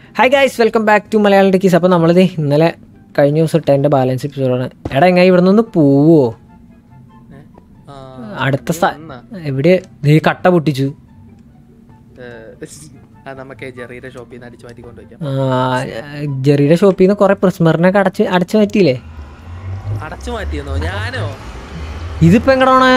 Hi guys, welcome back to Malayalam techies. അപ്പോൾ നമ്മളിത് ഇന്നലെ കഴിഞ്ഞ ദിവസം ഇട്ട എൻ്റെ ബാലൻസ് എപ്പിസോഡാണ്. എടാ എങ്ങനെ ഇവിടെ നിന്ന് പോവോ? അടുത്ത എവിടെ നീ കട്ട പൊട്ടിച്ചു? ജെറിയുടെ ഷോപ്പിൽ നിന്ന് കുറെ പ്രിസ്മറിനൊക്കെ അടച്ചു മാറ്റിയില്ലേ? അടച്ചു മാറ്റിയെന്നോ? ഞാനോ? ഇതിപ്പോ എങ്ങടാണ്?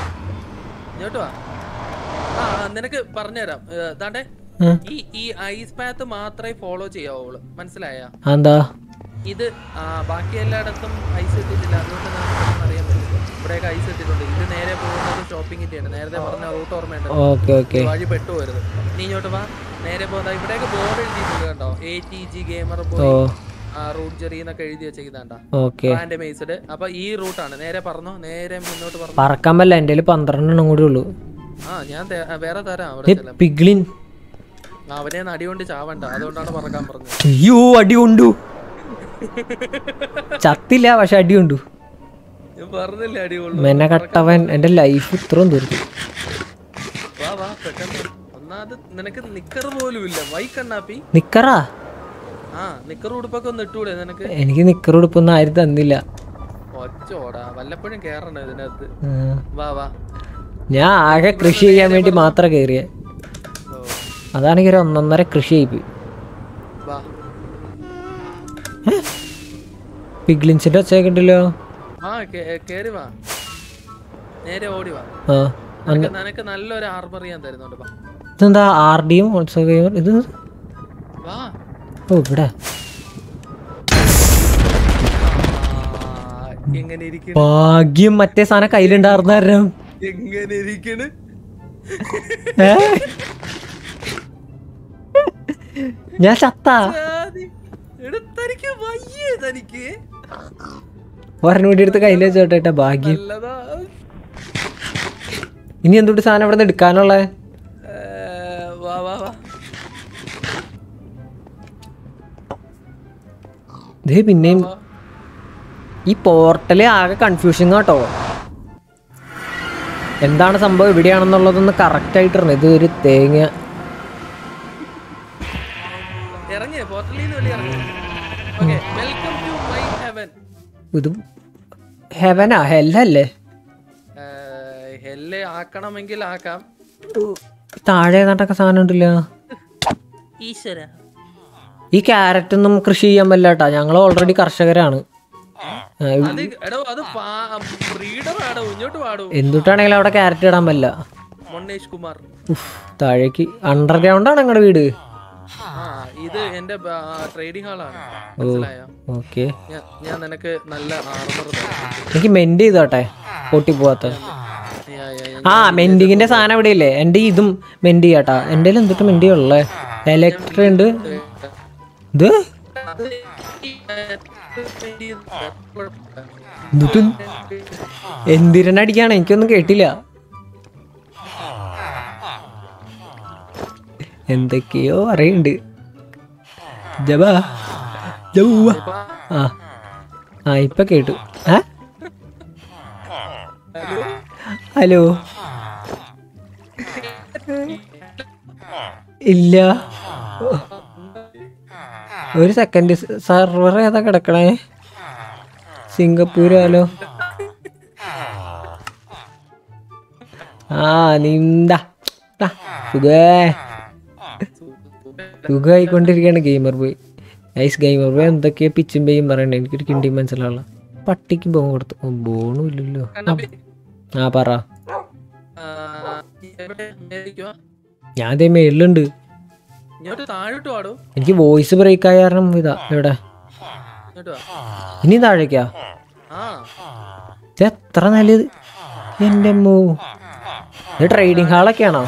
നിനക്ക് പറഞ്ഞുതരാം. താണ്ടെ ഈ ഐസ് പാത്ത് മാത്രമേ ഫോളോ ചെയ്യാവുള്ളൂ, മനസ്സിലായ? എന്താ ഇത് ബാക്കി എല്ലായിടത്തും ഐസ് ഇട്ടിട്ടില്ല, അതുകൊണ്ട് നമുക്ക് അറിയാൻ പറ്റും. ഇവിടെയൊക്കെ ഐസ് ഇട്ടിട്ടുണ്ട്. ഇത് നേരെ പോകുന്നത് ഷോപ്പിങ്ങിന്റെയാണ്. നേരത്തെ പറഞ്ഞ റൂട്ട് ഓർമ്മയുണ്ട്, വഴി പെട്ടുപോരുത്. നീ ഇങ്ങോട്ട് വാ, നേരെ പോകുന്ന ഇവിടെയൊക്കെ ബോർഡ് എഴുതിയിട്ടുണ്ട് കണ്ടോ? ATG gamer boy Root Jerry എന്നൊക്കെ എഴുതി വെച്ചേക്കുന്നുണ്ടാ. റാൻഡമൈസ്ഡ്. അപ്പൊ ഈ റൂട്ടാണ്. നേരെ പറഞ്ഞോ, നേരെ മുന്നോട്ട് പറഞ്ഞു. പറക്കാൻ പറ്റില്ല, എൻ്റെ 12 എണ്ണം കൂടി ഉള്ളൂ. ഞാൻ വേറെ തരാം. അവിടെ പിഗ്ലിൻ അവനെ അടി കൊണ്ട് ചാവണ്ട, അതുകൊണ്ടാണ് പറക്കാൻ പറഞ്ഞത്. അയ്യോ, അടി കൊണ്ടു. ചത്തില്ല, പക്ഷെ അടി കൊണ്ടു. പറഞ്ഞില്ലേ അടി കൊണ്ടു. മെന്നെ കട്ടവൻ എന്റെ ലൈഫ് ഇത്രയും തീർത്തു. വാ വാ, പെട്ടെന്ന്. ഒന്നാമത് നിനക്ക് നിക്കർ പോലും ഇല്ല. വൈക്കണ്ണാപ്പി നിക്കറാ? നിക്കർ ഉടുപ്പൊക്കെ ഒന്ന് ഇട്ടൂടെ നിനക്ക്? എനിക്ക് നിക്കർ ഉടുപ്പൊന്നും ആരും തന്നില്ല. ഒച്ചോടാ, വല്ലപ്പോഴും കേറണം ഇതിനകത്ത്. വാ വാ. ഞാൻ ആകെ കൃഷി ചെയ്യാൻ വേണ്ടി മാത്രം കേറിയ. അതാണെങ്കിൽ ഒരു 1.5 കൃഷി ആയിപ്പോയി. പിഗ്ലിൻസിന്റെ ഒച്ചയൊക്കെ ഉണ്ടല്ലോ. കേറി വാ, നേരെ ഓടി വാ. നിനക്ക് നല്ലൊരു ആർമർ ഞാൻ തരുന്നുണ്ട്. ഇതെന്താ RDയും ഇത്? വാ. ഓ, ഇവിടെ ഭാഗ്യം മറ്റേ സാധനം കയ്യിലുണ്ടായിരുന്ന കാരണം. എങ്ങനെ ഇരിക്കണ്? ഞാൻ ചത്താ. ഒരെണ്ണം കൂടി എടുത്ത് കയ്യിൽ വെച്ചോട്ടെ. ഭാഗ്യം. ഇനി എന്തുകൊണ്ട് സാധനം ഇവിടെ നിന്ന് എടുക്കാനുള്ള? പിന്നെയും ഈ പോർട്ടല് ആകെ കൺഫ്യൂഷൻ കേട്ടോ. എന്താണ് സംഭവം, എവിടെയാണെന്നുള്ളതൊന്ന് കറക്റ്റ് ആയിട്ടിരുന്നു. ഇത് ഒരു തേങ്ങ. ഇത് ഹെവനാ? ഹെല്ലല്ലേ? ഹെല്ല് ആക്കണമെങ്കിൽ ആക്കാം. താഴെ ഏതാണ്ടൊക്കെ സാധനം ഉണ്ടല്ലോ. ഈ ക്യാരറ്റ് ഒന്നും കൃഷി ചെയ്യാൻ പറ്റില്ല കേട്ടാ, ഞങ്ങൾ ഓൾറെഡി കർഷകരാണ്. എന്തുട്ടാണെങ്കിലും അവിടെ ക്യാരറ്റ് ഇടാൻ പറ്റില്ല. താഴേക്ക് അണ്ടർഗ്രൗണ്ട് ആണ് ഞങ്ങളുടെ വീട്. ഇത് എന്റെ ട്രേഡിംഗ് ഹാളാണ്. ഓക്കെ, ഞാൻ നിനക്ക് നല്ല ആർമർ എനിക്ക് മെൻഡ് ചെയ്തോട്ടെ, പൊട്ടി പോവാത്ത. മെൻഡിങ്ങിന്റെ സാധനം ഇവിടെ ഇല്ലേ? എന്റെ ഇതും മെൻഡ് ചെയ്യാട്ടാ. എന്റെ എന്തിട്ട് മെൻഡ് ചെയ്യുള്ളേ? ഇലക്ട്രിക് ഉണ്ട്. ഇത് എന്തിരനടിക്കാണ്? എനിക്കൊന്നും കേട്ടില്ല. എന്തൊക്കെയോ അറിയണ്ട്. ഇപ്പൊ കേട്ടു. ഹലോ. ഇല്ല, ഒരു സെക്കൻഡ്. സർവർ ഏതാ കിടക്കണേ? സിംഗപ്പൂരാലോ. നീന്താ സുഖമായിക്കൊണ്ടിരിക്കുകയാണ് gamer boy. Nice gamer boy. എന്തൊക്കെയാ പിച്ചും പേയും പറയണ്ടേ? എനിക്കൊരു കിണ്ടി മനസ്സിലാവുള്ള. പട്ടിക്ക് ബോൺ കൊടുത്തു. ബോണും ഇല്ലല്ലോ. പറ. ഞാൻ അതേ മേളിലുണ്ട്. എനിക്ക് വോയിസ് ബ്രേക്ക് ആയ കാരണം ഇതാ ഇവിടെ. ഇനി താഴേക്കാ? എത്ര നല്ലത്. എന്റെ അമ്മോ, ഇത് ട്രേഡിംഗ് ഹാളൊക്കെയാണോ?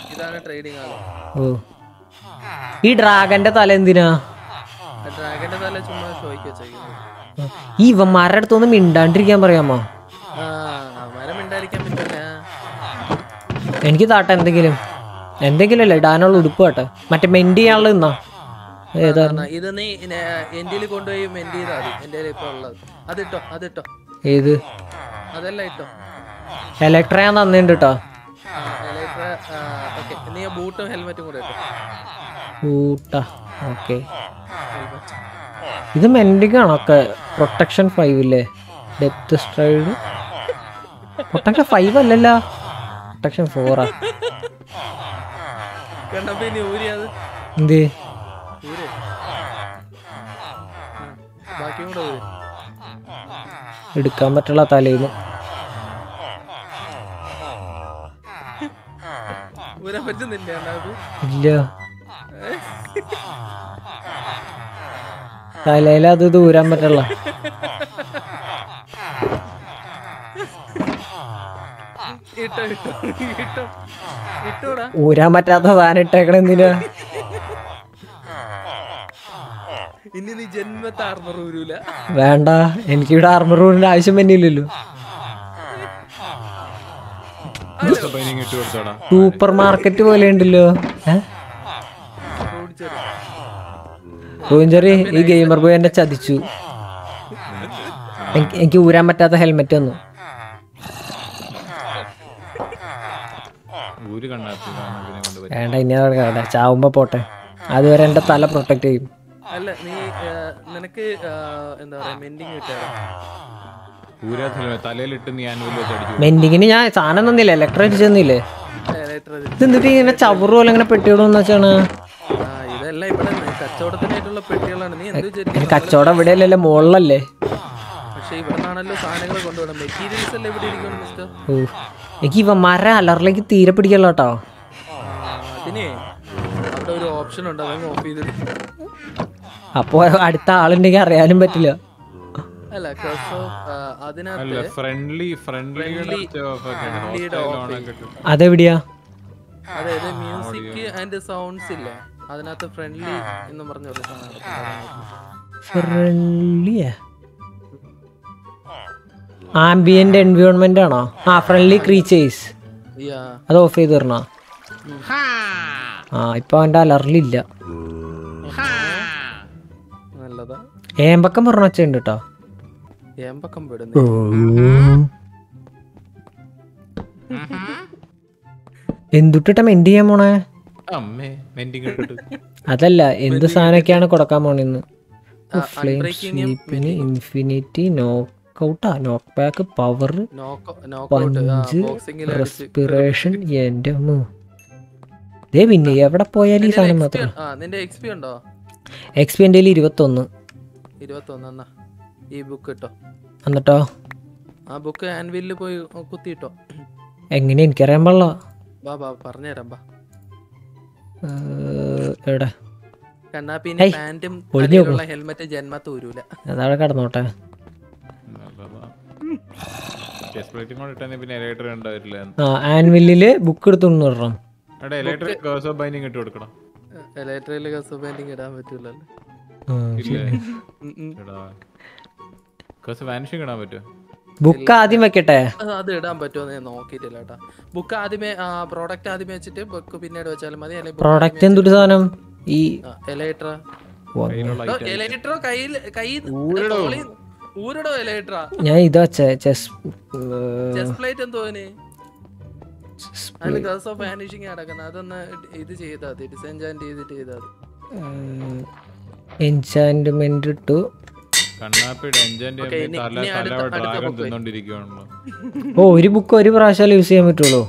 ഓ, ഈ ഡ്രാഗന്റെ തല എന്തിനാ? ഈ ഇവന്മാരുടെ അടുത്തൊന്നും മിണ്ടാണ്ടിരിക്കാൻ പറയാമോ? എനിക്ക് താട്ടെ എന്തെങ്കിലും അല്ലേ ഇടാനുള്ള ഉടുപ്പ് കേട്ടെ. മറ്റേ മെൻഡ് ചെയ്യാനുള്ള നിന്നാ ഏതാണ്? ഇത് നീ എന്റെ കൊണ്ടുപോയി മെൻഡ് ചെയ്താൽ മതി. എന്റെ ഇപ്പൊ ഉള്ളത് അതിട്ടോ. ഏത്? അതെല്ലാം ഇട്ടോ. ഇലക്ട്ര ഞാൻ തന്നിട്ടുണ്ട് കേട്ടോ. നീ ബൂട്ടും ഹെൽമെറ്റും കൂടെ ഇട്ടോ. ബൂട്ടാ ഓക്കെ, ഇത് മെൻഡിങ് ആണോ? പ്രൊട്ടക്ഷൻ 5 ഇല്ലേ? ഡെപ്ത് സ്ട്രൈഡ് പ്രൊട്ടക്ഷൻ 5 അല്ലല്ലോ, പ്രൊട്ടക്ഷൻ 4 ആ. കണ്ണപ്പി ഊരിയത് എന്ത് ഊര് ബാക്കിയും കൂടെ ഊര്. എടുക്കാൻ പറ്റുള്ള തലേന്ന് ഊരാൻ പറ്റുന്നില്ല കണ്ണാപ്പി. ഇല്ല, തലയിലത് ദൂരാൻ പറ്റുള്ള. ഇട്ടോ ഇട്ടോ ഇട്ടോ ഇട്ടോടാ. ഊരാൻ പറ്റാത്ത സാധനം ഇട്ടേക്കണ എന്തിനാ? ഇനി നീ ജന്മത്തെ ആർമർ ഊരൂല. വേണ്ട, എനിക്കിവിടെ ആർമർ റൂമിന്റെ ആവശ്യം തന്നെയില്ലല്ലോ. സൂപ്പർ മാർക്കറ്റ് പോലെ ഉണ്ടല്ലോ. റൂഞ്ചറി ഈ ഗെയിമർ ബോയ് എന്നെ ചതിച്ചു. എനിക്ക് ഊരാൻ പറ്റാത്ത ഹെൽമെറ്റ് വന്നു. വേണ്ട, ഇനി വേണ്ട, ചാവുമ്പോ പോട്ടെ. അതുവരെ എന്റെ തല പ്രൊട്ടക്ട് ചെയ്യും. അല്ല നീ നിനക്ക് എന്താ പറയാ മെൻഡിങ് കിട്ടാ. മെൻഡിങ്ങിന് ഞാൻ സാധനം തന്നില്ലേ, ഇലക്ട്ര അടിച്ചെന്നില്ലേ? ഇതെന്തിട്ട് ഇങ്ങനെ ചവറ് പോലെ ഇങ്ങനെ പെട്ടിയിടുമെന്ന് വെച്ചാണ്. ഇതെല്ലാം ഇവിടെ കച്ചവടത്തിനായിട്ടുള്ള പെട്ടികളാണ്. നീ എന്ത് വിചാരിക്കും? കച്ചവടം ഇവിടെ അല്ലല്ലേ, മുകളിലല്ലേ? പക്ഷെ ഇവിടെ നിന്നാണല്ലോ സാധനങ്ങൾ കൊണ്ടുപോകണം. മെറ്റീരിയൽസ് എല്ലാം ഇവിടെ ഇരിക്കണം മിസ്റ്റർ. എനിക്ക് ഇവ മരം അലറിലേക്ക് തീരെ പിടിക്കല്ലോ കേട്ടോ. അതിനെ അവിടെ ഒരു ഓപ്ഷൻ ഉണ്ട്, അതങ്ങ് ഓഫ് ചെയ്തിട്ട്. അപ്പൊ അടുത്ത ആളുണ്ടെങ്കിൽ അറിയാനും പറ്റില്ല. അല്ല അതെവിടെയാ? അതായത് മ്യൂസിക് ആൻഡ് സൗണ്ട്സ് ഇല്ല, അതിനകത്ത് ഫ്രണ്ട്ലി എന്ന് പറഞ്ഞ ഒരു ഫ്രണ്ട്ലിയാ? ആംബിയന്റ് എൻവയോൺമെന്റ് ആണോ? ആ, ഫ്രണ്ട്ലി ക്രീച്ചേഴ്സ്. അത് ഓഫ് ചെയ്ത് തരണോ? ആ, ഇപ്പൊ അവന്റെ അലറിലില്ല. നല്ലതാ. ഏമ്പക്കം പറഞ്ഞ വെച്ചുണ്ട് കേട്ടോ. ഏമ്പക്കം എന്തുട്ടിട്ട മെന്റ് ചെയ്യാൻ പോണേ? അതല്ല, എന്ത് സാധനൊക്കെയാണ് കൊടുക്കാൻ പോണെന്ന്. ഇൻഫിനിറ്റി നോക്കൗട്ടാ, നോക്ക് ബാക്ക്, പവർ, പഞ്ച്, റെസ്പിറേഷൻ. എന്റെ ദേ പിന്നെ എവിടെ പോയാലും ഈ സാധനം മാത്രം. എക്സ്പി എന്റെ 21. ഈ ബുക്ക് കിട്ടോ? എന്നിട്ടോ? ആ ബുക്ക് ആൻവില്ല് പോയി കുത്തിയിട്ടോ? എങ്ങനെ എനിക്കറിയാൻ പാടില്ല. പറഞ്ഞുതരാം. എവിടെ? കണ്ണാപ്പിന്റെ പാന്റും ഹെൽമെറ്റ് ജന്മത്ത് ഊരൂല. അതാണ് കടന്നോട്ടെ. ആൻവില്ലില് ബുക്ക് എടുത്തോണ്ട് വരണം. ഇലക്ട്രിക്കല് കസോ ബൈൻഡിങ് ഇടാൻ പറ്റൂലല്ലോ. ബുക്ക് ആദ്യം വെക്കട്ടെ. അത് ഇടാൻ പറ്റുമോ ഞാൻ നോക്കിയിട്ടില്ല കേട്ടാ. ബുക്ക് ആദ്യമേ പ്രോഡക്റ്റ് ആദ്യമേ വെച്ചിട്ട് ബുക്ക് പിന്നീട് വെച്ചാലും മതി. പ്രോഡക്റ്റ് എന്തൊരു സാധനം? ഈ എലൈട്ര കയ്യിൽ ഊരടോ എലൈട്ര. ഞാൻ ഇത് വെച്ചേ ചെസ്റ്റ് പ്ലേറ്റ് എന്തോന് അതിന് ഗേൾസ് ഓഫ് വാനിഷിംഗ് നടക്കുന്നത്. അതൊന്ന് ഇത് ചെയ്താൽ മതി, ഡിസെൻചാന്റ് ചെയ്തിട്ട് ചെയ്താൽ മതി. എൻചാന്റ്മെന്റ് ഇട്ടു. ഓ, ഒരു ബുക്ക് ഒരു പ്രാവശ്യം യൂസ് ചെയ്യാൻ പറ്റുള്ളൂ.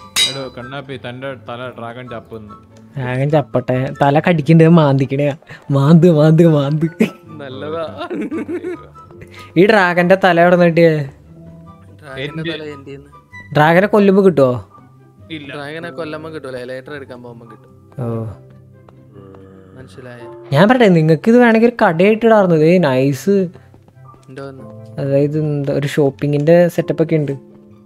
ഡ്രാഗൺ ചപ്പട്ടെ, തല കടിക്കണ്ടേ, മാന്തിക്കണേ, മാന്ത് മാന്ത് മാന്ത്. നല്ലതാ. ഈ ഡ്രാഗന്റെ തല എവിടെ നിട്ടിയേ? ഡ്രാഗനെ കൊല്ലുമ്പോ കിട്ടുവോ? ഡ്രാഗനെ കൊല്ലുമ്പോ കിട്ടൂല, എലൈറ്റർ എടുക്കാൻ പോകുമ്പോ കിട്ടും. ഓ, മനസ്സിലായ? ഞാൻ പറയട്ടെ, നിങ്ങക്ക് ഇത് വേണമെങ്കിൽ ഒരു കടയായിട്ട് ഇടാറുന്നത്. നൈസ്. അതായത് ഒരു ഷോപ്പിങ്ങിന്റെ സെറ്റപ്പ് ഒക്കെ ഉണ്ട്.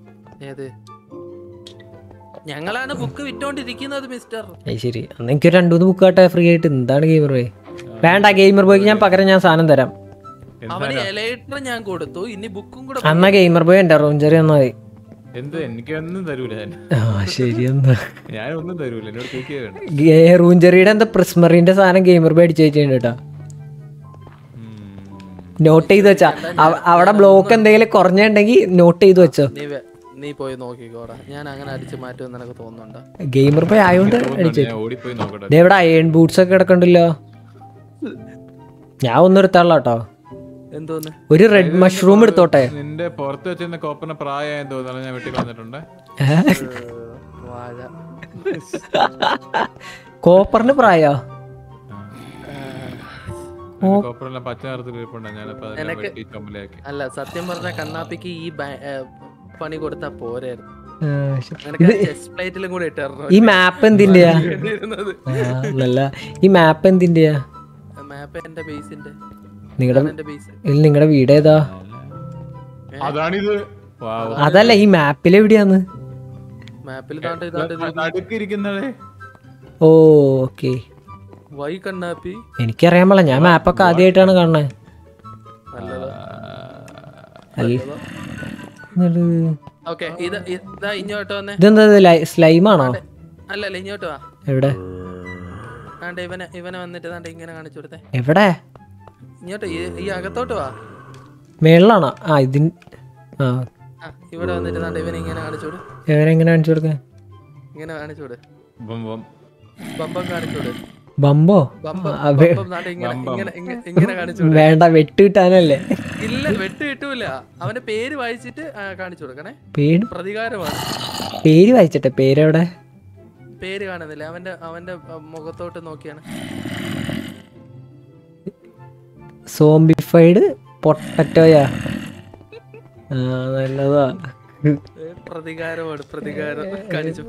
ഞങ്ങളാണ് ബുക്ക് വിറ്റോണ്ടിരിക്കുന്നത് മിസ്റ്റർ. ശരി, അന്ന് എനിക്ക് 2-3 ബുക്ക് ആട്ടെ ഫ്രീ ആയിട്ട്. എന്താണ് ഗെയിമർ ബോയ്? വേണ്ട, ഗെയിമർ ബോയ്ക്ക് ഞാൻ പകരം ഞാൻ സാധനം തരാം. അവന് എലൈറ്റർ ഞാൻ കൊടുത്തു, ഇനി ബുക്കും കൂടെ. അന്നാ ഗെയിമർ ബോയ് എന്റെ റൂഞ്ചറി എന്നാ മതി. റൂഞ്ചറിയുടെ എന്താ പ്രിസ്മറിന്റെ സാധനം ഗെയിമർ ബോയ് അടിച്ചു വെച്ചിട്ടുണ്ട് കേട്ടോ. നോട്ട് ചെയ്ത് വെച്ചാ അവിടെ ബ്ലോക്ക് എന്തെങ്കിലും കുറഞ്ഞുണ്ടെങ്കിൽ നോട്ട് ചെയ്ത് വെച്ചോ. നീ പോയി നോക്കിക്കോടാ, ഞാൻ അങ്ങനെ അടിച്ചു മാറ്റുമെന്ന് എനിക്ക് തോന്നുന്നുണ്ട്. ഗെയിമർ ബോയ് ആയോണ്ട് ഇവിടെ അയൺ ബൂട്ട്സ് ഒക്കെ കിടക്കണ്ടല്ലോ. ഞാൻ ഒന്നും എടുത്താള കേട്ടോ. എന്തോന്ന് ഒരു റെഡ് മഷ്റൂം എടുത്തോട്ടെ. നിന്റെ പുറത്ത് വെച്ചിരുന്ന കോപ്പറിന് പ്രായമായെന്ന് തോന്നുന്നു, ഞാൻ വെട്ടി കളഞ്ഞിട്ടുണ്ട്. വാഴ കോപ്പറിന് പ്രായോ? കോപ്പറെല്ലാം പച്ച നിറത്തിൽ ഇരിപ്പുണ്ട്, ഞാനപ്പോ അതെല്ലാം വെട്ടി കമ്പിലാക്കി. അല്ല സത്യം പറഞ്ഞ കണ്ണാപ്പിക്ക് ഈ പണി കൊടുത്താ പോരായിരുന്നു. ചെസ്റ്റ് പ്ലേറ്റിലും കൂടെ ഇട്ടായിരുന്നു. ഈ മാപ്പ് എന്തിന്റെയാ? നല്ല ഈ മാപ്പ് എന്തിന്റെയാ? മാപ്പ് എന്റെ ബേസിന്റെ. നിങ്ങളുടെ വീട് ഏതാ? അതാണിത്. അതല്ല, ഈ മാപ്പിൽ എവിടെയാന്ന്? മാപ്പിൽ ഓക്കെ. വൈ കണ്ണാപ്പി എനിക്കറിയാൻ പാടില്ല, ഞാൻ മാപ്പൊക്കെ ആദ്യമായിട്ടാണ് കാണുന്നത്. ഇങ്ങോട്ട് വന്നേ. ഇതെന്താ സ്ലൈമാണോ? അല്ലല്ല ഇങ്ങോട്ട് വാ. എവിടെ? ഇവനെ വന്നിട്ട് ഇങ്ങനെ കാണിച്ചു കൊടുത്തേ. എവിടെ? ഇങ്ങോട്ട് ഈ അകത്തോട്ട് വാ. മേളിലാണോ? ഇവിടെ വന്നിട്ട് ഇവനെ ഇങ്ങനെ കാണിച്ചോട്. എങ്ങനെ കാണിച്ചു കൊടുക്ക? ഇങ്ങനെ കാണിച്ചോട്. ബമ്പം കാണിച്ചോട്. ബമ്പോ? വേണ്ട, വെട്ട് കിട്ടാനല്ലേ. ഇല്ല, വെട്ട് കിട്ടൂല. അവന്റെ പേര് വായിച്ചിട്ട് കാണിച്ചു കൊടുക്കണേ. പ്രതികാരമാണ്. പേര് വായിച്ചിട്ടെ? പേരെവിടെ? പേര് കാണുന്നില്ല. അവന്റെ മുഖത്തോട്ട് നോക്കിയാണ്. സോംബിഫൈഡ് പൊട്ടറ്റോയാ? നല്ലതാ. പ്രതികാരമാണ്, പ്രതികാരം കാണിച്ചു.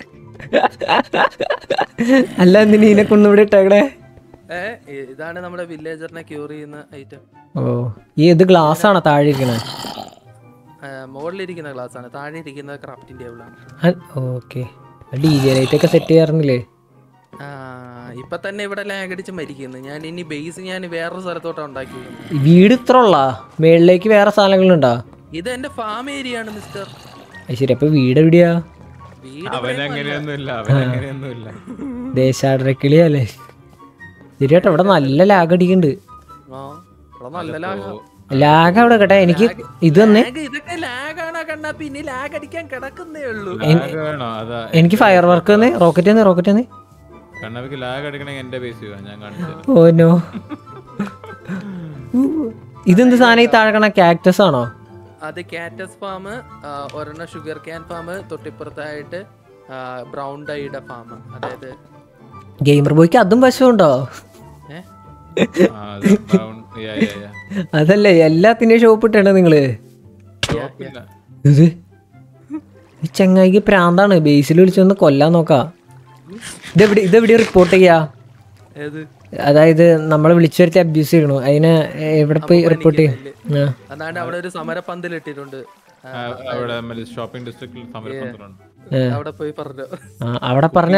അല്ല, എന്തിനാ ഇതിനെ കൊണ്ടിവിടെ ഇട്ടേക്കടെ? ഇതാണ് നമ്മുടെ വില്ലേജറിനെ ക്യൂർ ചെയ്യുന്ന ഐറ്റം. ഓ, ഈ ഇത് ഗ്ലാസ് ആണോ താഴെ ഇരിക്കണേ? മുകളിലിരിക്കുന്ന ഗ്ലാസ് ആണ്, താഴെ ഇരിക്കുന്നത് ക്രാഫ്റ്റിംഗ് ടേബിൾ ആണ്. ഓക്കെ. DJ ലൈറ്റ് ഒക്കെ സെറ്റ് ചെയ്യാറുന്നില്ലേ? ഇപ്പൊ തന്നെ ഇവിടെ ലാഗ് അടിച്ച് മരിക്കുന്നു. ഞാൻ ഇനി ബേസ് ഞാൻ വേറൊരു സ്ഥലത്തോട്ടാണ് ഉണ്ടാക്കി. വീട് ഇത്ര ഉള്ള മേളിലേക്ക് വേറെ സാധനങ്ങളുണ്ടോ? ഇത് എന്റെ ഫാം ഏരിയ ആണ് മിസ്റ്റർ. ശരി, അപ്പൊ വീട് എവിടെയാ? ദേശാടനക്കിളിയല്ലേ? ശരിയാട്ടോ, ഇവിടെ നല്ല ലാഗ് അടിക്കുന്നുണ്ട്. ലാഗ് അവിടെ കേട്ടെ. എനിക്ക് ഇത് തന്നെ എനിക്ക് ഫയർ വർക്ക് തന്നെ. റോക്കറ്റ് തന്നെ, റോക്കറ്റ് തന്നെ. Oh no. ഇതെന്ത് സാധനം? ഈ താഴെ കാക്ടസ് ആണോ? അത് കാക്ടസ് ഫാം, ഒരെണ്ണം ഷുഗർ ക്യാൻ ഫാം, തൊട്ടിപ്പുറത്തായിട്ട് ബ്രൗൺ ഡൈയുടെ ഫാം. അതായത് ഗെയിമർ ബോയ്ക്ക് അതും വശമുണ്ടോ? അതല്ലേ എല്ലാത്തിന്റെയും ഷോപ്പ് ഇട്ടാണ് നിങ്ങള്. ഇത് ചങ്ങായിക്ക് പ്രാന്താണ്. ബേസിൽ വിളിച്ചൊന്ന് കൊല്ലാൻ നോക്കാം. ഇതെവിടെ റിപ്പോർട്ട് ചെയ്യാ? അതായത് നമ്മളെ വിളിച്ചു വരുത്തി അബ്യൂസ് ചെയ്യണു. അതിനെ എവിടെ പോയി റിപ്പോർട്ട് ചെയ്യും? അവിടെ ഒരു സമരപന്തൽ ഇട്ടിട്ടുണ്ട്. അവിടെ പോയി പറഞ്ഞു. അവിടെ പറഞ്ഞ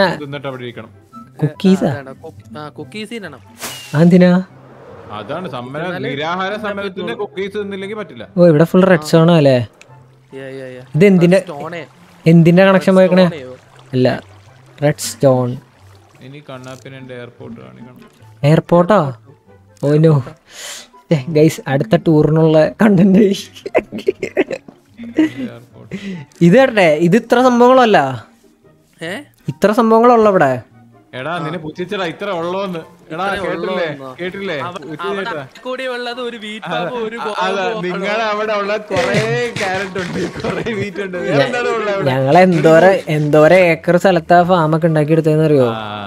കുക്കീസ് തിന്നണം. എന്തിനാ? അതാണ് നിരാഹാര സമരത്തിന്റെ കുക്കീസ് തിന്നില്ലെങ്കിൽ പറ്റില്ല. ഓ, ഇവിടെ ഫുൾ റെഡ് സോൺ അല്ലേ? ഇത് എന്തിന്റെ കണക്ഷൻ പോയിക്കണേ? അല്ല, റെഡ് സ്റ്റോൺ. ഇനി കണ്ണാപ്പിനെ എയർപോർട്ട് കാണിക്കണം. എയർപോർട്ടോ? ഓ നോ ഗൈസ്, അടുത്ത ടൂറിനുള്ള കണ്ടന്റ്. ഇത് കേട്ടെ, ഇത് ഇത്ര സംഭവങ്ങളല്ല. ഇത്ര സംഭവങ്ങളുള്ള ഇവിടെ. എടാ നിന്നെ പുച്ഛിച്ചടാ ഇത്ര ഉള്ളോന്ന്. എടാ കേട്ടില്ലേ? നിങ്ങളെ അവിടെ ഉള്ള കൊറേ ക്യാരറ്റ് ഉണ്ട്, കൊറേ വീറ്റ് ഉണ്ട്. ഞങ്ങൾ എന്തോരം ഏക്കർ സ്ഥലത്താ ഫാമൊക്കെ ഉണ്ടാക്കി എടുത്തതെന്ന് അറിയോ?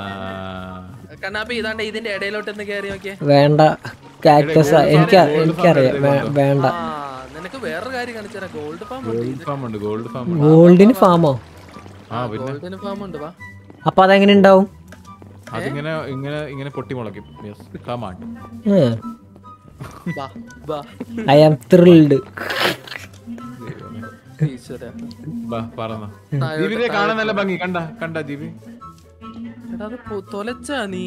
ഇതിന്റെ ഇടയിലോട്ട് വേണ്ട, കാക്ടസ് എനിക്കറിയാം. വേണ്ട. നിനക്ക് വേറൊരു കാര്യം കാണിച്ചാ. ഗോൾഡ് ഫാം ഉണ്ട്. ഗോൾഡിന് ഫാമോ? ഗോൾഡിന് ഫാം ഉണ്ട്. അപ്പൊ അതെങ്ങനെ ഉണ്ടാവും? അതിങ്ങനെ ഇങ്ങനെ പൊട്ടി മുളയ്ക്കും. I am thrilled. കാണാൻ നല്ല ഭംഗി. കണ്ട ജീവി തൊലച്ചാ നീ?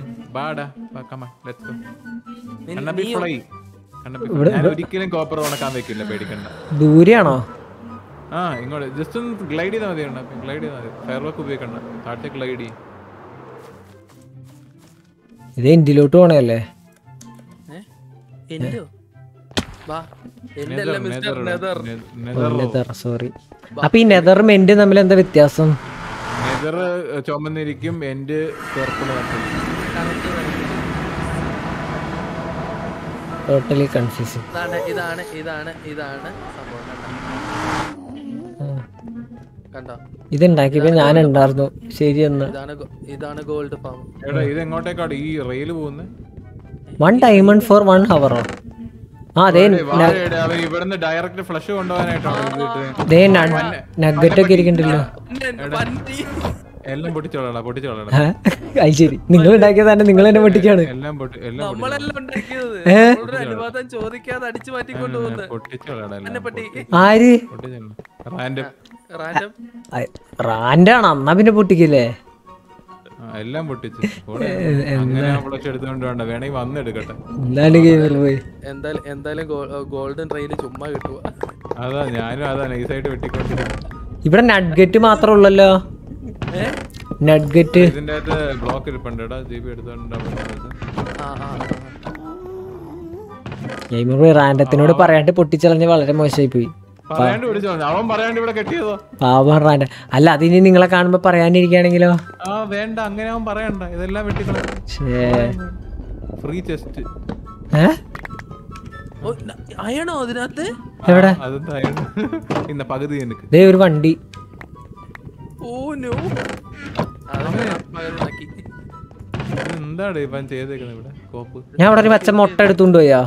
ഒരിക്കലും കോപ്പർ ഉണക്കാൻ വെക്കില്ല, പേടിക്കണ്ട. ദൂരെയാണോ? ഇങ്ങോട്ട് ജസ്റ്റ് ഒന്ന് ഗ്ലൈഡ് ചെയ്താൽ മതി. ഗ്ലൈഡ് ചെയ്താൽ മതി. ഫയർ വർക്ക് ഉപയോഗിക്കണ്ട. താഴത്തേക്ക് ഗ്ലൈഡ് ചെയ്യും. ഇത് എന്തിലോട്ട് പോണല്ലേ? സോറി. അപ്പൊ ഈ നെതറും എൻഡ് തമ്മിൽ എന്താ വ്യത്യാസം? നെതർ ചുമന്നിരിക്കും, എൻഡ് ടോട്ടലി കൺഫ്യൂസിങ്. ഇതാണ് സംഭവം. കണ്ടോ? ഇതുണ്ടാക്കിയപ്പോ ഞാൻ ഉണ്ടായിരുന്നു. ശരി എന്നാ ഇതാണ് ഗോൾഡ് ഫാം. ഇത് എങ്ങോട്ടേക്കാണ് ഈ റെയിൽ പോകുന്നത്? 1 diamond for 1 hour. ഇവിടുന്ന് ഡയറക്റ്റ് ഫ്ലഷ് കൊണ്ടുപോകാനായിട്ടാണ് നഗറ്റ് ഒക്കെ ഇരിക്കണ്ടല്ലോ. എല്ലാം പൊട്ടിച്ചോളാം. അത് ശരി, നിങ്ങൾ ഉണ്ടാക്കിയത് തന്നെ നിങ്ങൾ തന്നെ പൊട്ടിക്കാണ്. ആര്? റാൻഡാണ്. എന്നാ പിന്നെ പൊട്ടിക്കില്ലേ? എല്ലാം പൊട്ടിച്ചു. എടുത്തോണ്ട് വേണ്ട, വേണമെങ്കിൽ വന്നെടുക്കട്ടെ. എന്തായാലും ഗോൾഡൻ ട്രെയിൻ ചുമ്മാ കിട്ടുക. അതാ ഞാനും അതാ നൈസായിട്ട് വെട്ടിക്കൊണ്ടിരിക്കുന്നത്. ഇവിടെ നഡ്ഗറ്റ് മാത്രമേ ഉള്ളല്ലോ. നഡ്ഗറ്റ് ഇതിന്റെ അകത്ത് ബ്ലോക്ക് ഇരിപ്പുണ്ട്. ജീബി എടുത്തോണ്ട് റാൻഡത്തിനോട് പറയാണ്ട് പൊട്ടിച്ചളഞ്ഞ വളരെ മോശമായി പോയി. അവൻ പറയാണ്ട് ഇവിടെ കെട്ടിയതോ? പാവം റാൻഡ. അല്ല, അതിനി നിങ്ങളെ കാണുമ്പോ പറയാനിരിക്കുകയാണെങ്കിലോ? വേണ്ട, അങ്ങനെ അവൻ പറയണ്ട. ഇതെല്ലാം വെട്ടിക്കള. Free chest. അയണോ അതിനകത്ത്? എവിടെ? ഇന്ന പകുതി എനിക്ക്. ദേ ഒരു വണ്ടി. എന്താണ് ഇവൻ ചെയ്തേക്കുന്നത് ഇവിടെ? കോപ്പ്. ഞാൻ അവിടെ ഒരു പച്ച മുട്ട എടുത്തുകൊണ്ട് പോയാ.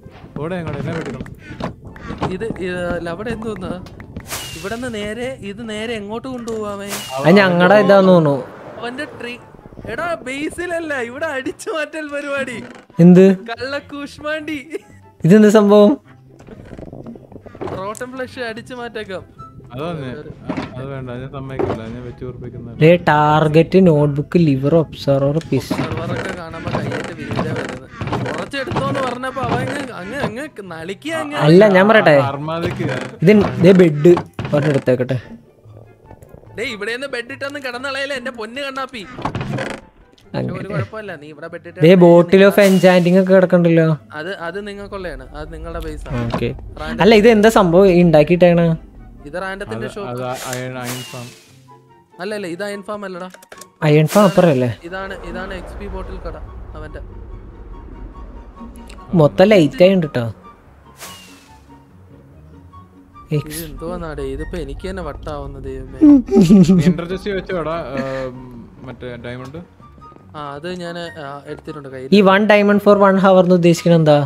ഇത് അവിടെ എന്തോന്നാ? ഇവിടെ നേരെ എങ്ങോട്ട് കൊണ്ടുപോവാമേ? ഞങ്ങടെ ഇതാന്ന് തോന്നുന്നു. അവന്റെ ട്രീ. എടാ ബേസിലല്ല, ഇവിടെ അടിച്ചു മാറ്റൽ പരിപാടി. എന്ത് കള്ളക്കൂഷ്മാണ്ടി? ഇതെന്ത് സംഭവം? റോട്ടൻ ഫ്ലഷ് അടിച്ചു മാറ്റേക്കാം. ടാർഗറ്റ് നോട്ട്ബുക്ക് ലിവർ ഒബ്സർവർ പിസ് കാണുമ്പോ കയ്യിട്ട് വീടിന്റെ വരുന്നത്. കുറച്ചെടുത്തോന്ന് പറഞ്ഞപ്പോ അങ്ങ് നളിക്കുക. അല്ല, ഞാൻ പറയട്ടെ, ഇത് ബെഡ് എടുത്തേക്കട്ടെ. ഇവിടെ ബെഡ് ഇട്ടൊന്നും കിടന്നളയല്ലേ എന്റെ പൊന്ന് കണ്ണാപ്പി. ഒരു കുഴപ്പമില്ല, നീ ഇവിടെ ബെഡ് ഇട്ട. ബോട്ടിൽ ഓഫ് എൻചാന്റിംഗ് ഒക്കെ കിടക്കണ്ടല്ലോ. അത് നിങ്ങൾക്കുള്ളതാണ്, അത് നിങ്ങളുടെ പൈസ. അല്ല, ഇത് എന്താ സംഭവം ഉണ്ടാക്കിയിട്ടാണ്? ഇത് റാൻഡത്തിന്റെ ഷോപ്പ്. അല്ല, ഇത് അയൺ ഫാം അല്ലടാ. അയൺ ഫാം അപ്പറല്ലേ? ഇതാണ് XP ബോട്ടിൽ കട അവന്റെ. മൊത്തം ലൈറ്റ് ആയി ഉണ്ട് കേട്ടോ. എന്തോന്നാടേ ഇതിപ്പോ എനിക്ക് തന്നെ വട്ടാവുന്നത്. അത് ഞാൻ എടുത്തിട്ടുണ്ട് കയ്യിൽ. ഈ 1 diamond for 1 hour എന്ന് ഉദ്ദേശിക്കുന്നത് എന്താ?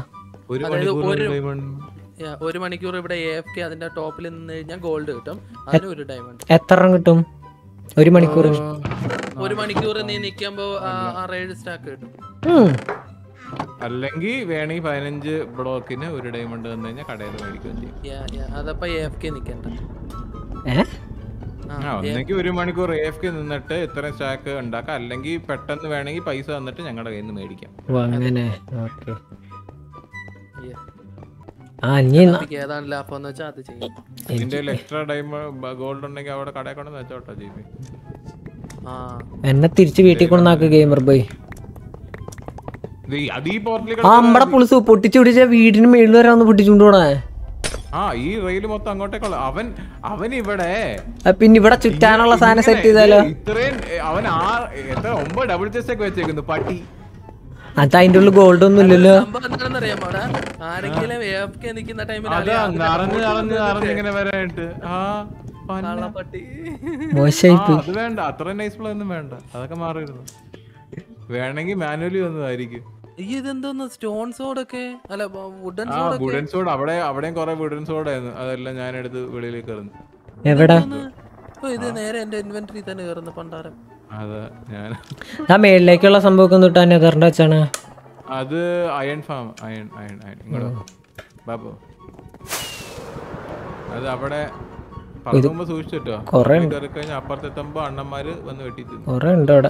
1 മണിക്കൂർ ഇവിടെ AFK അതിന്റെ ടോപ്പിൽ നിന്ന് കഴിഞ്ഞാൽ ഗോൾഡ് കിട്ടും. അതിന് 1 ഡയമണ്ട്. എത്ര കിട്ടും 1 മണിക്കൂർ? 1 മണിക്കൂർ നീ നിൽക്കുമ്പോ 6-7 സ്റ്റാക്ക് കിട്ടും. അല്ലെങ്കിൽ വേണമെങ്കിൽ 15 ബ്ലോക്കിന് 1 ഡയമണ്ട് വന്നു കഴിഞ്ഞാൽ കടയിൽ മേടിക്കുകയും ചെയ്യും. അതപ്പോ AFK നിൽക്കണ്ട. ഒന്നെങ്കിൽ 1 മണിക്കൂർ AFK നിന്നിട്ട് ഇത്രയും സ്റ്റാക്ക് ഉണ്ടാക്കാം, അല്ലെങ്കിൽ പെട്ടെന്ന് വേണമെങ്കിൽ പൈസ തന്നിട്ട് ഞങ്ങളുടെ കയ്യിൽ നിന്ന് മേടിക്കാം. അങ്ങനെ ഏതാണ് ലാഭം എന്ന് വെച്ചാൽ അത് ചെയ്യും. ഇതിന്റെ എക്സ്ട്രാ ഡയമണ്ട് ഗോൾഡ് ഉണ്ടെങ്കിൽ അവിടെ കടയിൽ കൊണ്ടു വെച്ചോട്ടോ ജീബി. എന്നെ തിരിച്ച് വീട്ടിൽ കൊണ്ടാക്ക് ഗെയിമർ ബോയ്. നമ്മടെ പുളിസ് പൊട്ടിച്ചു പിടിച്ച വീടിന് മേളിൽ വരെ ഒന്ന് പൊട്ടിച്ചുകൊണ്ട് പോണേ. ഈ റെയിൽ മൊത്തം അങ്ങോട്ടേക്കുള്ള അവൻ ഇവിടെ പിന്നെ ഇവിടെ ചുറ്റാനുള്ള സാധനം സെറ്റ് ചെയ്താലോ? ഇത്രയും അവൻ 9 ഡബിൾ ചെസ്റ്റ് ഒക്കെ വെച്ചേക്കുന്നു പട്ടി. അത് അതിന്റെ ഉള്ളിൽ ഗോൾഡ് ഒന്നും ഇല്ലല്ലോ. അത് വേണ്ട, അത്ര നൈസ് പ്ലേ ഒന്നും വേണ്ട, അതൊക്കെ മാറിയിരുന്നു. വേണമെങ്കിൽ മാനുവലി വന്നതായിരിക്കും. സ്റ്റോൺ സോഡൊക്കെ അല്ല വുഡൻ സോഡ് അവിടെയും കുറെ വുഡൻ സോഡായിരുന്നു. അതെല്ലാം ഞാൻ എടുത്ത് വെളിയിലേക്ക് എറിഞ്ഞു. എവിടെ? ഇത് നേരെ എന്റെ ഇൻവെന്ററി തന്നെ കയറുന്ന പണ്ടാരം. അതാ ഞാൻ മേളിലേക്കുള്ള സംഭവം തൊട്ടാ നെതറിന്റെ വെച്ചാണ്. അത് അയൺ ഫാം. അയൺ ഇങ്ങോട്ടോ ബാബു. അത് അവിടെ പറക്കുമ്പോ സൂക്ഷിച്ചിട്ടോ. കയറി കഴിഞ്ഞാൽ അപ്പുറത്തെത്തുമ്പോ അണ്ണന്മാര് വന്ന് വെട്ടിച്ചു. കൊറേ ഉണ്ട് അവിടെ.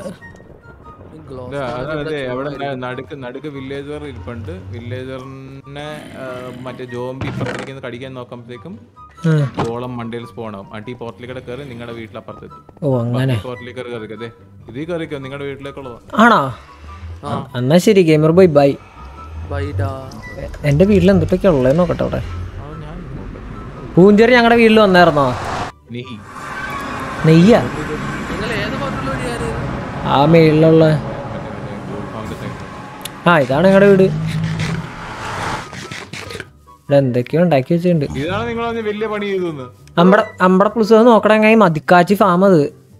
അതെ, അവിടെ നടുക്ക് വില്ലേജർ ഇരിപ്പുണ്ട്. വില്ലേജറിനെ മറ്റേ ജോംബി ഇപ്പുറത്തേക്ക് കടിക്കാൻ നോക്കുമ്പോഴത്തേക്കും ഗോളം മണ്ടയിൽ സ്പോണാവും. അടി പോർട്ടലിക്കടെ കയറി നിങ്ങളുടെ വീട്ടിലപ്പുറത്തെത്തും. പോർട്ടലിൽ കയറി കയറിക്കതേ ഇതിൽ കയറിക്കോ, നിങ്ങളുടെ വീട്ടിലേക്കുള്ളതാ. ആണോ? എന്നാ ശരി ഗെയിമർ ബോയ് ബൈ. എന്റെ വീട്ടിൽ എന്തൊക്കെ ഉള്ളത് നോക്കട്ടെ. അവിടെ പൂഞ്ചേരി ഞങ്ങളുടെ വീട്ടിൽ വന്നായിരുന്നോ? നെയ്യാ? ആ മേളിലുള്ള ഇതാണ് ഞങ്ങളുടെ വീട്. ഇവിടെ എന്തൊക്കെയോ ഉണ്ടാക്കി വെച്ചിട്ടുണ്ട്. ഇതാണ് നിങ്ങൾ വലിയ പണി ചെയ്തു. അമ്പട പ്ലസ് നോക്കണമെങ്കിൽ മതിക്കാച്ചി ഫാം അത്.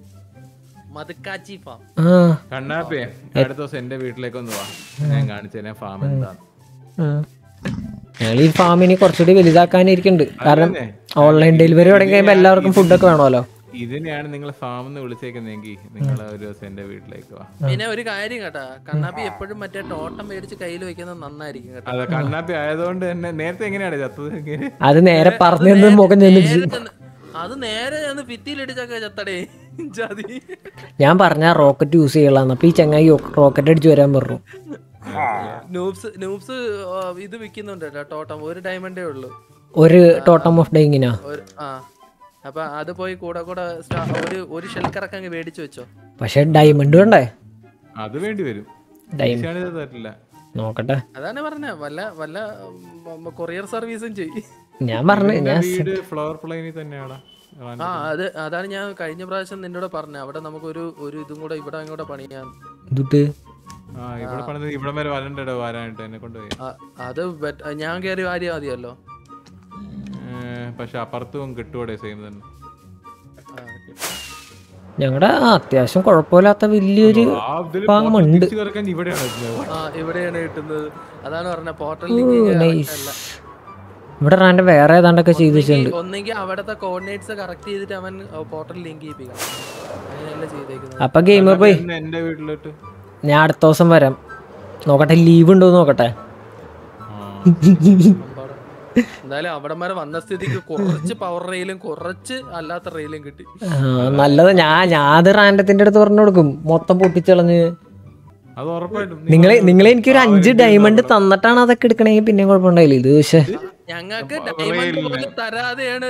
കണ്ണാപ്പേ അടുത്ത ദിവസം എന്റെ വീട്ടിലേക്ക് ഒന്ന് വാ, ഞാൻ കാണിച്ചു ഫാം എന്താണ്. ഞങ്ങൾ ഈ ഫാമിന് കുറച്ചുകൂടി വലുതാക്കാനിരിക്കുന്നുണ്ട്. കാരണം ഓൺലൈൻ ഡെലിവറി തുടങ്ങി കഴിയുമ്പോൾ എല്ലാവർക്കും ഫുഡൊക്കെ വേണമല്ലോ. ഇതിനെയാണ് നിങ്ങൾ ഫാമിന്ന് വിളിച്ചേക്കുന്നെങ്കിൽ നിങ്ങൾ ഒരു ദിവസം എന്റെ വീട്ടിലേക്ക് വാ. പിന്നെ ഒരു കാര്യം കേട്ടാ, കണ്ണാപ്പി എപ്പോഴും മറ്റേ ടോട്ടം മേടിച്ച് കയ്യിൽ വെക്കുന്നത് നന്നായിരിക്കും കേട്ടോ. അതെ, കണ്ണാപ്പി ആയതുകൊണ്ട് തന്നെ. നേരത്തെ എങ്ങനെയാണ് ചത്തത്? അത് നേരെ പറഞ്ഞു മുഖം അത് നേരെ ഭിത്തിയിലിടിച്ചൊക്കെ ചത്തടേ ജാതി. ഞാൻ പറഞ്ഞ റോക്കറ്റ് യൂസ് ചെയ്യലാന്ന്. അപ്പൊ ഈ ചങ്ങായി റോക്കറ്റ് അടിച്ചു വരാൻ പറഞ്ഞു. നൂബ്സ് ഇത് വിൽക്കുന്നുണ്ട് ടോട്ടം. ഒരു ഡയമണ്ടേ ഉള്ളൂ, ഒരു ടോട്ടം ഓഫ് ഡൈങ്ങിനാ. അപ്പൊ അത് പോയി കൂടെ ഒരു ഷെൽക്കറൊക്കെ അങ്ങ് മേടിച്ചു വെച്ചോ. പക്ഷെ ഡയമണ്ട് വേണ്ടേ? അത് വേണ്ടി വരും. നോക്കട്ടെ. അതാണ് പറഞ്ഞ വല്ല കൊറിയർ സർവീസും ചെയ്യും. ഞാൻ പറഞ്ഞു ഫ്ലവർ പ്ലെയിനിൽ തന്നെയാണ്. അതാണ് ഞാൻ കഴിഞ്ഞ പ്രാവശ്യം നിന്നോട് പറഞ്ഞ. അവിടെ നമുക്ക് ഒരു ഇതും കൂടെ ഇവിടെ അങ്ങോട്ട് പണിയാൻ. അത് ഞാൻ കയറി വാരി മതിയല്ലോ. പക്ഷെ അപ്പുറത്തും കിട്ടുവോടെ സെയിം തന്നെ. ഞങ്ങളുടെ അത്യാവശ്യം കുഴപ്പമില്ലാത്ത വലിയൊരു ഫാമുണ്ട്. ഇവിടെയാണ് കിട്ടുന്നത്. അതാണ് പറഞ്ഞ പോർട്ടൽ. ഇവിടെ റാൻഡ് വേറെ ഏതാണ്ടൊക്കെ ചെയ്ത് വെച്ചിട്ടുണ്ട്. ഒന്നെങ്കിൽ അവിടത്തെ കോർഡിനേറ്റ്സ് കറക്റ്റ് ചെയ്തിട്ട് അവൻ പോർട്ടൽ ലിങ്ക് ചെയ്യിപ്പിക്കണം. അങ്ങനെയല്ല ചെയ്തേക്കുന്നത്. അപ്പൊ ഗെയിമർ പോയി എന്റെ വീട്ടിലോട്ട് ഞാൻ അടുത്ത ദിവസം വരാം. നോക്കട്ടെ ലീവ് ഉണ്ടോ നോക്കട്ടെ. എന്തായാലും അവിടെ വരെ വന്ന സ്ഥിതിക്ക് കുറച്ച് പവർ റെയിലും കുറച്ച് അല്ലാത്ത റെയിലും കിട്ടി. നല്ലത്. ഞാൻ റാൻഡത്തിന്റെ അടുത്ത് പറഞ്ഞു കൊടുക്കും മൊത്തം പൊട്ടിച്ചളഞ്ഞ്. നിങ്ങളെ എനിക്കൊരു 5 ഡയമണ്ട് തന്നിട്ടാണ് അതൊക്കെ എടുക്കണെങ്കിൽ പിന്നെ കുഴപ്പമുണ്ടായില്ല. ഇത് പക്ഷെ ഞങ്ങൾക്ക് ഡയമണ്ട് തരാതെയാണ്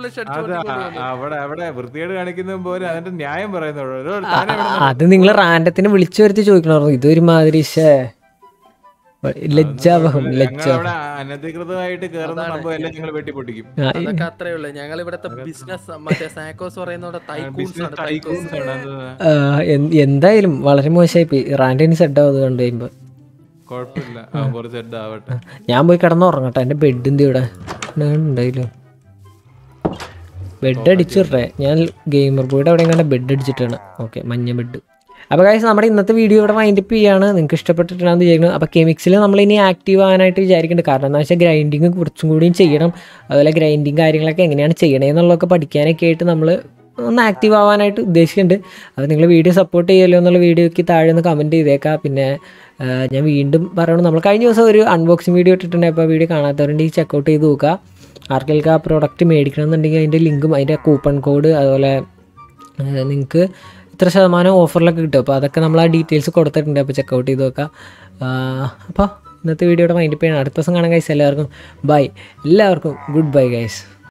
അത് നിങ്ങൾ റാൻഡത്തിന് വിളിച്ചു വരുത്തി ചോദിക്കണമായിരുന്നു. ഇതൊരുമാതിരി അത്രേ ഉള്ളൂ. ഞങ്ങൾ ഇവിടത്തെ ബിസിനസ് മറ്റേ സാക്കോസ് പറയുന്ന എന്തായാലും വളരെ മോശമായി പോയി. റാൻഡിന് സെഡ് ആവുന്നത് കണ്ടു കഴിയുമ്പോ. ഞാൻ പോയി കിടന്ന് ഉറങ്ങട്ടെ. എന്റെ ബെഡ് എന്ത് ഇവിടെ ഉണ്ടായില്ലോ. ബെഡ് അടിച്ചിട്ടേ. ഞാൻ ഗെയിമർ ബോയുടെ അവിടെ കണ്ട ബെഡ് അടിച്ചിട്ടാണ്. ഓക്കെ, മഞ്ഞ ബെഡ്. അപ്പോൾ ഗൈസ് നമ്മുടെ ഇന്നത്തെ വീഡിയോ ഇവിടെ വൈൻഡപ്പ് ചെയ്യാണ്. നിങ്ങൾക്ക് ഇഷ്ടപ്പെട്ടിട്ടാണെന്ന് വിചാരിക്കുന്നു. അപ്പോൾ കെമിക്സിൽ നമ്മളിനി ആക്റ്റീവ് ആകാനായിട്ട് വിചാരിക്കുന്നുണ്ട്. കാരണം എന്താ വെച്ചാൽ ഗ്രൈൻഡിങ് കുറച്ചും കൂടിയും ചെയ്യണം. അതുപോലെ ഗ്രൈൻഡിങ് കാര്യങ്ങളൊക്കെ എങ്ങനെയാണ് ചെയ്യണേന്നുള്ളതൊക്കെ പഠിക്കാനൊക്കെ ആയിട്ട് നമ്മൾ ഒന്ന് ആക്റ്റീവ് ആവാനായിട്ട് ഉദ്ദേശിക്കുന്നുണ്ട്. അപ്പോൾ നിങ്ങൾ വീഡിയോ സപ്പോർട്ട് ചെയ്യുമല്ലോ എന്നുള്ള വീഡിയോയ്ക്ക് താഴെ ഒന്ന് കമൻറ്റ് ചെയ്തേക്കാം. പിന്നെ ഞാൻ വീണ്ടും പറയണം, നമ്മൾ കഴിഞ്ഞ ദിവസം ഒരു അൺബോക്സിങ് വീഡിയോ ഇട്ടിട്ടുണ്ട്. അപ്പോൾ വീഡിയോ കാണാത്തവരുണ്ടെങ്കിൽ ചെക്കൗട്ട് ചെയ്ത് നോക്കുക. ആർക്കെങ്കിലും ആ പ്രോഡക്റ്റ് മേടിക്കണമെന്നുണ്ടെങ്കിൽ അതിൻ്റെ ലിങ്കും അതിൻ്റെ കൂപ്പൺ കോഡ് അതുപോലെ നിങ്ങൾക്ക് ഇത്ര ശതമാനം ഓഫറിലൊക്കെ കിട്ടും. അപ്പോൾ അതൊക്കെ നമ്മൾ ആ ഡീറ്റെയിൽസ് കൊടുത്തിട്ടുണ്ട്. അപ്പോൾ ചെക്കൗട്ട് ചെയ്ത് നോക്കുക. അപ്പോൾ ഇന്നത്തെ വീഡിയോയുടെ വൈൻഡപ്പ് ചെയ്യണം. അടുത്ത ദിവസം കാണാൻ ഗൈസ്. എല്ലാവർക്കും ബൈ. എല്ലാവർക്കും ഗുഡ് ബൈ ഗൈസ്.